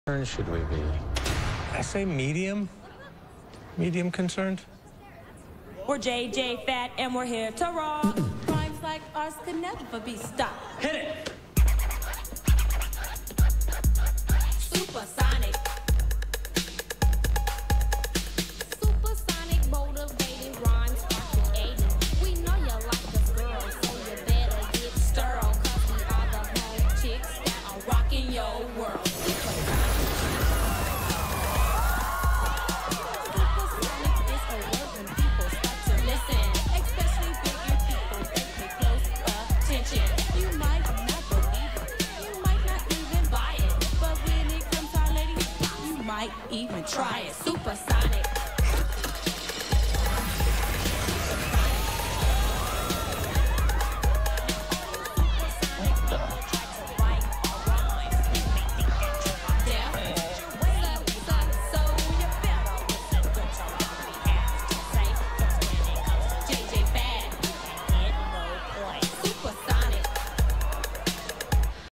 concerned should we be? I say medium. Medium concerned. We're JJ Fat and we're here to rock. Rhymes like ours could never be stopped. Hit it! Supersonic. Supersonic motivated rhymes are created. We know you like us girls, so you better get sterile. Cause we are the home chicks that are rocking your world. Supersonic is a word when people start to listen. Especially bigger people, they pay close attention. You might not believe it, you might not even buy it. But when it comes to our ladies, you might even try it. Supersonic.